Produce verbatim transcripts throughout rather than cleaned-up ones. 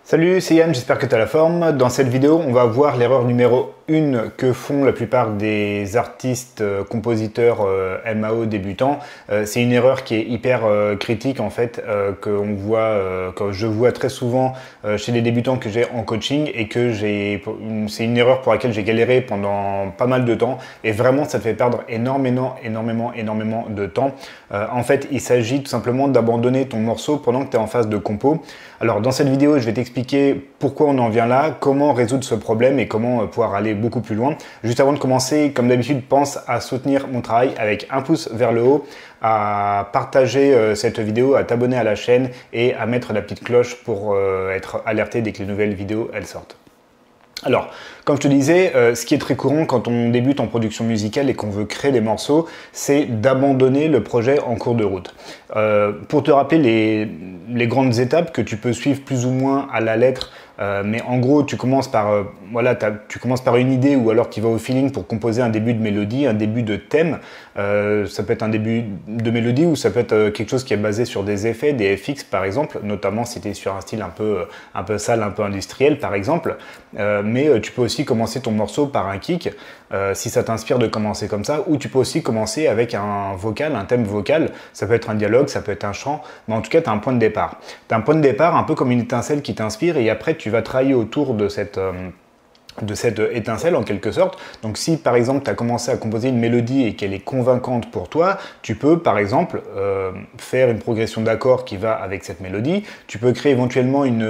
Salut, c'est Yann, j'espère que tu as la forme. Dans cette vidéo, on va voir l'erreur numéro un que font la plupart des artistes, euh, compositeurs euh, M A O débutants. Euh, c'est une erreur qui est hyper euh, critique en fait, euh, que on voit, euh, que je vois très souvent euh, chez les débutants que j'ai en coaching et que j'ai, c'est une erreur pour laquelle j'ai galéré pendant pas mal de temps et vraiment ça te fait perdre énormément, énormément, énormément de temps. Euh, en fait, il s'agit tout simplement d'abandonner ton morceau pendant que tu es en phase de compo. Alors dans cette vidéo, je vais t'expliquer pourquoi on en vient là, comment résoudre ce problème et comment pouvoir aller beaucoup plus loin. Juste avant de commencer, comme d'habitude, pense à soutenir mon travail avec un pouce vers le haut, à partager euh, cette vidéo, à t'abonner à la chaîne et à mettre la petite cloche pour euh, être alerté dès que les nouvelles vidéos elles sortent. Alors, comme je te disais, euh, ce qui est très courant quand on débute en production musicale et qu'on veut créer des morceaux, c'est d'abandonner le projet en cours de route. Euh, pour te rappeler les, les grandes étapes que tu peux suivre plus ou moins à la lettre, euh, mais en gros, tu commences par euh, voilà, tu commences par une idée ou alors tu vas au feeling pour composer un début de mélodie, un début de thème. Euh, ça peut être un début de mélodie ou ça peut être euh, quelque chose qui est basé sur des effets, des F X par exemple, notamment si tu es sur un style un peu, euh, un peu sale, un peu industriel par exemple. Euh, mais euh, tu peux aussi commencer ton morceau par un kick, euh, si ça t'inspire de commencer comme ça, ou tu peux aussi commencer avec un vocal, un thème vocal. Ça peut être un dialogue, ça peut être un chant, mais en tout cas, tu as un point de départ. Tu as un point de départ un peu comme une étincelle qui t'inspire et après, tu vas travailler autour de cette... Euh, de cette étincelle en quelque sorte. Donc si par exemple tu as commencé à composer une mélodie et qu'elle est convaincante pour toi, tu peux par exemple euh, faire une progression d'accords qui va avec cette mélodie. Tu peux créer éventuellement une,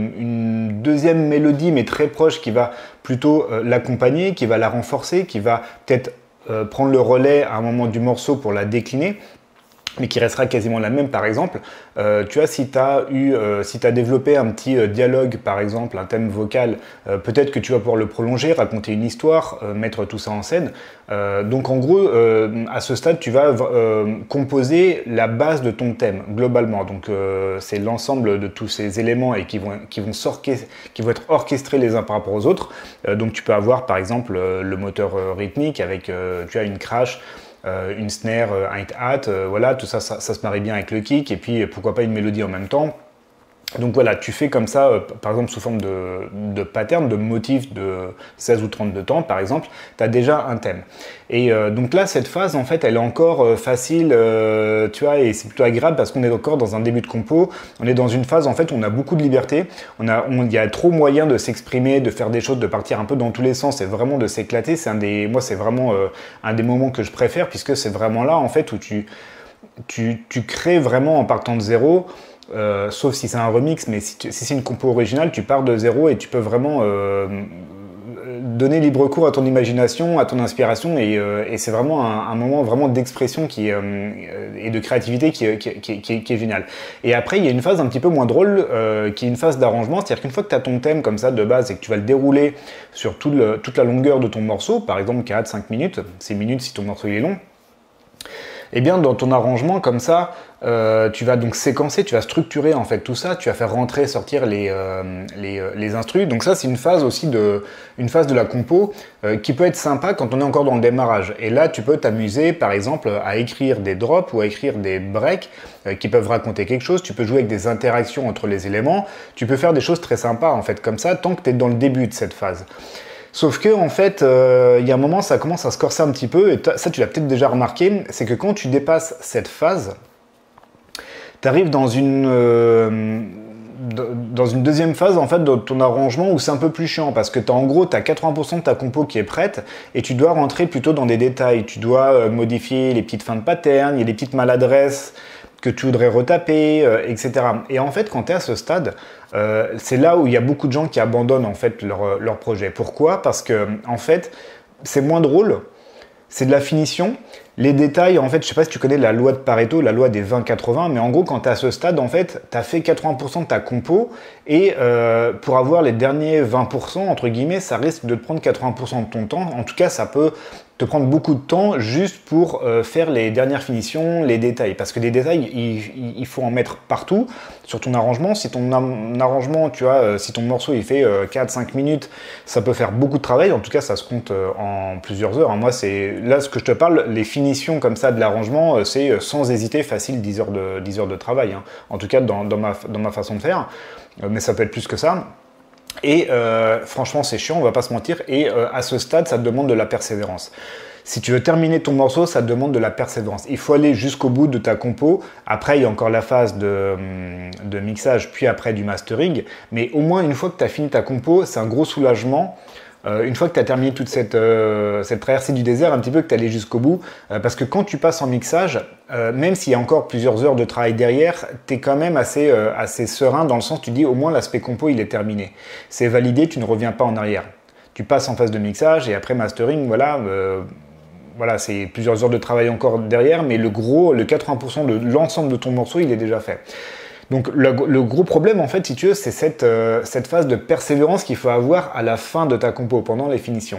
une deuxième mélodie mais très proche qui va plutôt euh, l'accompagner, qui va la renforcer, qui va peut-être euh, prendre le relais à un moment du morceau pour la décliner, mais qui restera quasiment la même par exemple. Euh, tu vois, si tu as eu, euh, si tu as développé un petit euh, dialogue par exemple, un thème vocal, euh, peut-être que tu vas pouvoir le prolonger, raconter une histoire, euh, mettre tout ça en scène. Euh, donc en gros, euh, à ce stade, tu vas euh, composer la base de ton thème globalement. Donc euh, c'est l'ensemble de tous ces éléments et qui vont, qui vont, qui vont être orchestrés les uns par rapport aux autres. Euh, donc tu peux avoir par exemple euh, le moteur euh, rythmique avec euh, tu as une crash, Euh, une snare, euh, un hi-hat, euh, voilà, tout ça, ça, ça se marie bien avec le kick, et puis pourquoi pas une mélodie en même temps. Donc voilà, tu fais comme ça, euh, par exemple sous forme de, de pattern, de motif de seize ou trente-deux temps par exemple, tu as déjà un thème. Et euh, donc là, cette phase, en fait, elle est encore euh, facile, euh, tu vois, et c'est plutôt agréable parce qu'on est encore dans un début de compo. On est dans une phase, en fait, où on a beaucoup de liberté. On a, on, il y a trop moyen de s'exprimer, de faire des choses, de partir un peu dans tous les sens et vraiment de s'éclater. C'est un des, moi, c'est vraiment euh, un des moments que je préfère puisque c'est vraiment là, en fait, où tu, tu, tu crées vraiment en partant de zéro. Euh, sauf si c'est un remix, mais si, si c'est une compo originale, tu pars de zéro et tu peux vraiment euh, donner libre cours à ton imagination, à ton inspiration, et, euh, et c'est vraiment un, un moment vraiment d'expression qui euh, et de créativité qui, qui, qui, qui, qui est génial. Et après, il y a une phase un petit peu moins drôle, euh, qui est une phase d'arrangement, c'est-à-dire qu'une fois que tu as ton thème comme ça de base et que tu vas le dérouler sur tout le, toute la longueur de ton morceau, par exemple quatre à cinq minutes, six minutes si ton morceau il est long, et eh bien dans ton arrangement comme ça, euh, tu vas donc séquencer, tu vas structurer en fait tout ça, tu vas faire rentrer, sortir les, euh, les, euh, les instrus. Donc ça c'est une phase aussi de, une phase de la compo euh, qui peut être sympa quand on est encore dans le démarrage. Et là tu peux t'amuser par exemple à écrire des drops ou à écrire des breaks euh, qui peuvent raconter quelque chose. Tu peux jouer avec des interactions entre les éléments. Tu peux faire des choses très sympas en fait comme ça tant que tu es dans le début de cette phase. Sauf que en fait, euh, il y a un moment, ça commence à se corser un petit peu, et ça tu l'as peut-être déjà remarqué, c'est que quand tu dépasses cette phase, tu arrives dans une, euh, dans une deuxième phase en fait de ton arrangement où c'est un peu plus chiant, parce que as, en gros, tu as quatre-vingts pour cent de ta compo qui est prête, et tu dois rentrer plutôt dans des détails, tu dois euh, modifier les petites fins de pattern, il y a des petites maladresses que tu voudrais retaper, euh, et cetera. Et en fait, quand tu es à ce stade, euh, c'est là où il y a beaucoup de gens qui abandonnent en fait leur, leur projet. Pourquoi? Parce que en fait, c'est moins drôle, c'est de la finition. Les détails, en fait, je sais pas si tu connais la loi de Pareto, la loi des vingt quatre-vingts, mais en gros, quand tu es à ce stade, en fait, tu as fait quatre-vingts pour cent de ta compo, et euh, pour avoir les derniers vingt pour cent, entre guillemets, ça risque de te prendre quatre-vingts pour cent de ton temps. En tout cas, ça peut te prendre beaucoup de temps juste pour euh, faire les dernières finitions, les détails. Parce que des détails, il, il faut en mettre partout sur ton arrangement. Si ton arrangement, tu vois, euh, si ton morceau il fait euh, quatre à cinq minutes, ça peut faire beaucoup de travail. En tout cas, ça se compte euh, en plusieurs heures. Hein. Moi, c'est là ce que je te parle, les finitions finition comme ça de l'arrangement, c'est sans hésiter facile dix heures de, dix heures de travail, hein. En tout cas dans, dans, ma, dans ma façon de faire, mais ça peut être plus que ça. Et euh, franchement c'est chiant, on va pas se mentir, et euh, à ce stade ça te demande de la persévérance. Si tu veux terminer ton morceau, ça te demande de la persévérance. Il faut aller jusqu'au bout de ta compo. Après, il y a encore la phase de, de mixage, puis après du mastering. Mais au moins, une fois que tu as fini ta compo, c'est un gros soulagement. Euh, une fois que tu as terminé toute cette, euh, cette traversée du désert, un petit peu que tu es allé jusqu'au bout. Euh, parce que quand tu passes en mixage, euh, même s'il y a encore plusieurs heures de travail derrière, tu es quand même assez, euh, assez serein dans le sens où tu dis au moins l'aspect compo, il est terminé. C'est validé, tu ne reviens pas en arrière. Tu passes en phase de mixage et après mastering, voilà... Euh, Voilà, c'est plusieurs heures de travail encore derrière, mais le gros, le quatre-vingts pour cent de l'ensemble de ton morceau, il est déjà fait. Donc le, le gros problème, en fait, si tu veux, c'est cette, euh, cette phase de persévérance qu'il faut avoir à la fin de ta compo, pendant les finitions.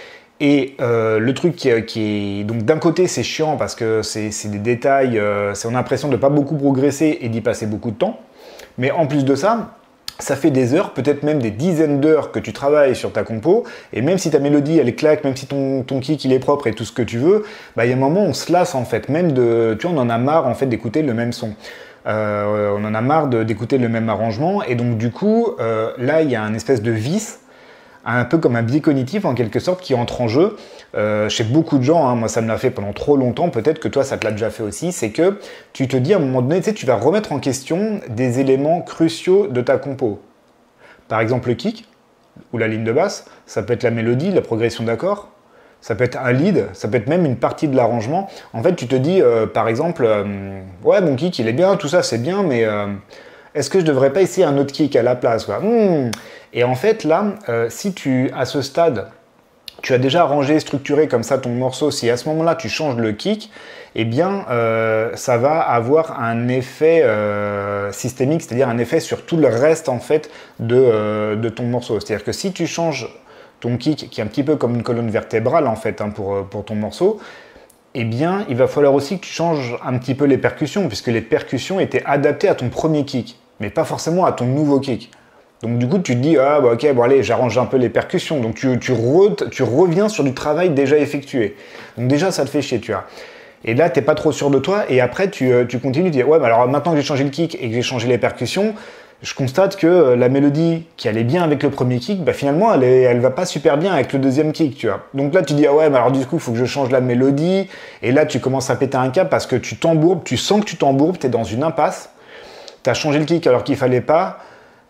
Et euh, le truc qui, qui est... Donc d'un côté, c'est chiant parce que c'est des détails, euh, on a l'impression de ne pas beaucoup progresser et d'y passer beaucoup de temps. Mais en plus de ça, ça fait des heures, peut-être même des dizaines d'heures que tu travailles sur ta compo, et même si ta mélodie elle claque, même si ton, ton kick il est propre et tout ce que tu veux, bah il y a un moment où on se lasse en fait, même de, tu vois, on en a marre en fait d'écouter le même son. Euh, on en a marre d'écouter le même arrangement, et donc du coup, euh, là il y a un espèce de vice, un peu comme un biais cognitif en quelque sorte qui entre en jeu. Euh, chez beaucoup de gens, hein, moi ça me l'a fait pendant trop longtemps, peut-être que toi ça te l'a déjà fait aussi, c'est que tu te dis à un moment donné, tu sais, tu vas remettre en question des éléments cruciaux de ta compo. Par exemple le kick, ou la ligne de basse, ça peut être la mélodie, la progression d'accords, ça peut être un lead, ça peut être même une partie de l'arrangement. En fait tu te dis, euh, par exemple, euh, ouais mon kick il est bien, tout ça c'est bien, mais... Euh, est-ce que je ne devrais pas essayer un autre kick à la place, quoi. Mmh. Et en fait, là, euh, si tu, à ce stade, tu as déjà arrangé, structuré comme ça ton morceau, si à ce moment-là, tu changes le kick, eh bien, euh, ça va avoir un effet euh, systémique, c'est-à-dire un effet sur tout le reste, en fait, de, euh, de ton morceau. C'est-à-dire que si tu changes ton kick, qui est un petit peu comme une colonne vertébrale, en fait, hein, pour, pour ton morceau, eh bien, il va falloir aussi que tu changes un petit peu les percussions, puisque les percussions étaient adaptées à ton premier kick, mais pas forcément à ton nouveau kick. Donc du coup, tu te dis, ah bah ok, bon allez, j'arrange un peu les percussions. Donc tu, tu, re, tu reviens sur du travail déjà effectué. Donc déjà, ça te fait chier, tu vois. Et là, t'es pas trop sûr de toi, et après, tu, tu continues, tu dis, ouais, bah alors maintenant que j'ai changé le kick et que j'ai changé les percussions, je constate que la mélodie qui allait bien avec le premier kick, bah finalement, elle, est, elle va pas super bien avec le deuxième kick, tu vois. Donc là, tu dis, ah ouais, bah alors du coup, il faut que je change la mélodie, et là, tu commences à péter un câble parce que tu t'embourbes, tu sens que tu t'embourbes, t'es dans une impasse, t'as changé le kick alors qu'il fallait pas,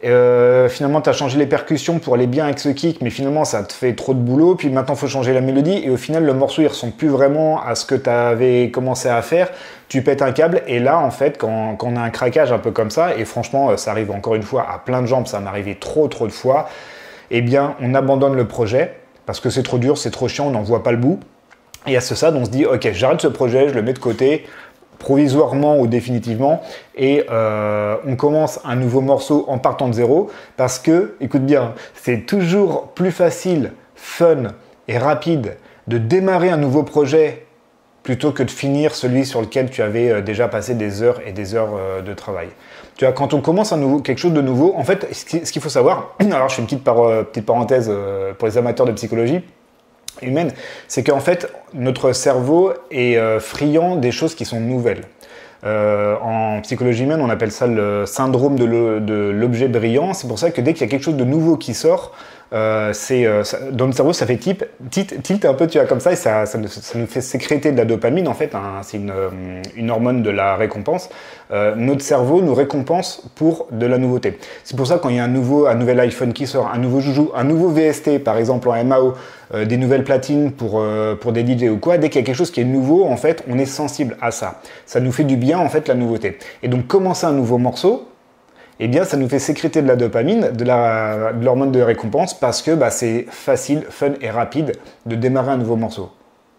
Euh, finalement, tu as changé les percussions pour aller bien avec ce kick, mais finalement, ça te fait trop de boulot. Puis maintenant, il faut changer la mélodie. Et au final, le morceau, il ressemble plus vraiment à ce que tu avais commencé à faire. Tu pètes un câble. Et là, en fait, quand, quand on a un craquage un peu comme ça, et franchement, ça arrive encore une fois à plein de gens, ça m'est arrivé trop, trop de fois, eh bien, on abandonne le projet parce que c'est trop dur, c'est trop chiant, on n'en voit pas le bout. Et à ce stade, on se dit, ok, j'arrête ce projet, je le mets de côté, provisoirement ou définitivement, et euh, on commence un nouveau morceau en partant de zéro, parce que, écoute bien, c'est toujours plus facile, fun et rapide de démarrer un nouveau projet plutôt que de finir celui sur lequel tu avais déjà passé des heures et des heures de travail. Tu vois, quand on commence un nouveau, quelque chose de nouveau, en fait, ce qu'il faut savoir, alors je fais une petite, par, petite parenthèse pour les amateurs de psychologie humaine, c'est qu'en fait, notre cerveau est euh, friand des choses qui sont nouvelles. Euh, en psychologie humaine, on appelle ça le syndrome de l'objet brillant. C'est pour ça que dès qu'il y a quelque chose de nouveau qui sort, euh, c'est euh, dans le cerveau, ça fait tilt, tilt, tilt un peu, tu vois, comme ça, et ça, ça, ça nous fait sécréter de la dopamine, en fait, hein, c'est une, une hormone de la récompense. Euh, notre cerveau nous récompense pour de la nouveauté. C'est pour ça quand il y a un, nouveau, un nouvel iPhone qui sort, un nouveau joujou, un nouveau V S T, par exemple en M A O, euh, des nouvelles platines pour, euh, pour des D J ou quoi, dès qu'il y a quelque chose qui est nouveau, en fait, on est sensible à ça. Ça nous fait du bien, en fait, la nouveauté. Et donc, commencer un nouveau morceau, eh bien, ça nous fait sécréter de la dopamine, de l'hormone de, de récompense, parce que bah, c'est facile, fun et rapide de démarrer un nouveau morceau.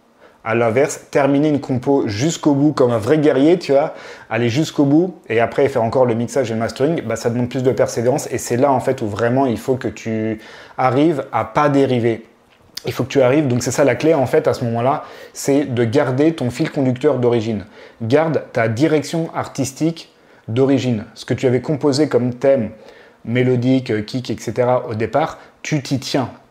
À l'inverse, terminer une compo jusqu'au bout comme un vrai guerrier, tu vois, aller jusqu'au bout et après faire encore le mixage et le mastering, bah, ça demande plus de persévérance, et c'est là en fait où vraiment il faut que tu arrives à pas dériver. Il faut que tu arrives, donc c'est ça la clé en fait à ce moment-là, c'est de garder ton fil conducteur d'origine. Garde ta direction artistique d'origine. Ce que tu avais composé comme thème, mélodique, kick, et cetera au départ, tu t'y tiens.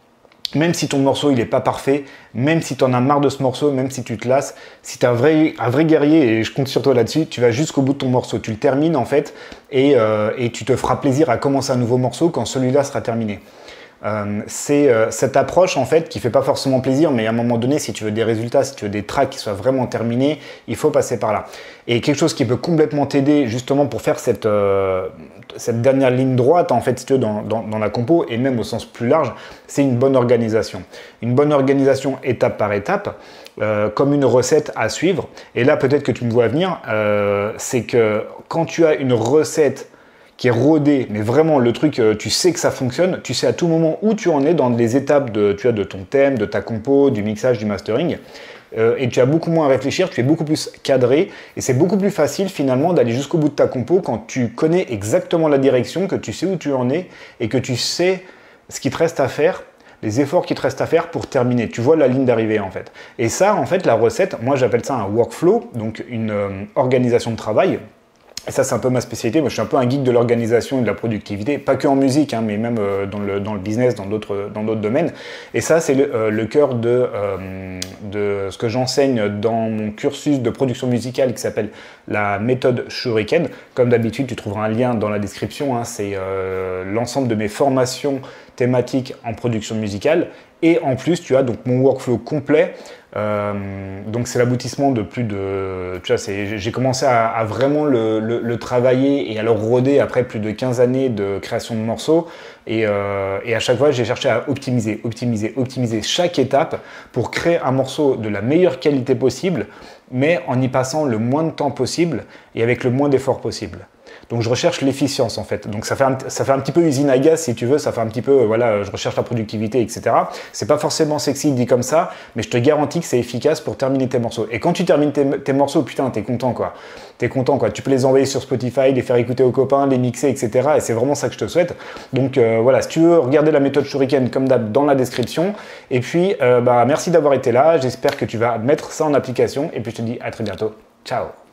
même si ton morceau il est pas parfait, même si tu en as marre de ce morceau, même si tu te lasses, si tu es un vrai, un vrai guerrier, et je compte sur toi là-dessus, tu vas jusqu'au bout de ton morceau, tu le termines en fait, et, euh, et tu te feras plaisir à commencer un nouveau morceau quand celui-là sera terminé. Euh, c'est euh, cette approche en fait qui fait pas forcément plaisir, mais à un moment donné, si tu veux des résultats, si tu veux des tracks qui soient vraiment terminés, il faut passer par là. Et quelque chose qui peut complètement t'aider justement pour faire cette, euh, cette dernière ligne droite en fait, si tu veux, dans, dans, dans la compo, et même au sens plus large, c'est une bonne organisation. Une bonne organisation étape par étape, euh, comme une recette à suivre. Et là, peut-être que tu me vois venir, euh, c'est que quand tu as une recette qui est rodé, mais vraiment le truc, tu sais que ça fonctionne, tu sais à tout moment où tu en es dans les étapes de, tu vois, de ton thème, de ta compo, du mixage, du mastering, euh, et tu as beaucoup moins à réfléchir, tu es beaucoup plus cadré, et c'est beaucoup plus facile finalement d'aller jusqu'au bout de ta compo quand tu connais exactement la direction, que tu sais où tu en es, et que tu sais ce qui te reste à faire, les efforts qui te restent à faire pour terminer. Tu vois la ligne d'arrivée en fait. Et ça, en fait, la recette, moi j'appelle ça un workflow, donc une euh, organisation de travail. Et ça, c'est un peu ma spécialité. Moi, je suis un peu un geek de l'organisation et de la productivité, pas que en musique, hein, mais même euh, dans, le, dans le business, dans d'autres dans d'autres domaines. Et ça, c'est le, euh, le cœur de, euh, de ce que j'enseigne dans mon cursus de production musicale qui s'appelle la méthode Shuriken. Comme d'habitude, tu trouveras un lien dans la description. Hein, c'est euh, l'ensemble de mes formations thématiques en production musicale. Et en plus, tu as donc mon workflow complet. Euh, donc c'est l'aboutissement de plus de... Tu vois, j'ai commencé à, à vraiment le, le, le travailler et à le roder après plus de quinze années de création de morceaux. Et, euh, et à chaque fois, j'ai cherché à optimiser, optimiser, optimiser chaque étape pour créer un morceau de la meilleure qualité possible, mais en y passant le moins de temps possible et avec le moins d'efforts possible. Donc je recherche l'efficience en fait. Donc ça fait, un, ça fait un petit peu usine à gaz si tu veux, ça fait un petit peu, voilà, je recherche la productivité, et cetera. C'est pas forcément sexy dit comme ça, mais je te garantis que c'est efficace pour terminer tes morceaux. Et quand tu termines tes, tes morceaux, putain, t'es content quoi. T'es content quoi. Tu peux les envoyer sur Spotify, les faire écouter aux copains, les mixer, et cetera. Et c'est vraiment ça que je te souhaite. Donc euh, voilà, si tu veux regarder la méthode Shuriken comme d'hab dans la description. Et puis, euh, bah, merci d'avoir été là. J'espère que tu vas mettre ça en application. Et puis je te dis à très bientôt. Ciao.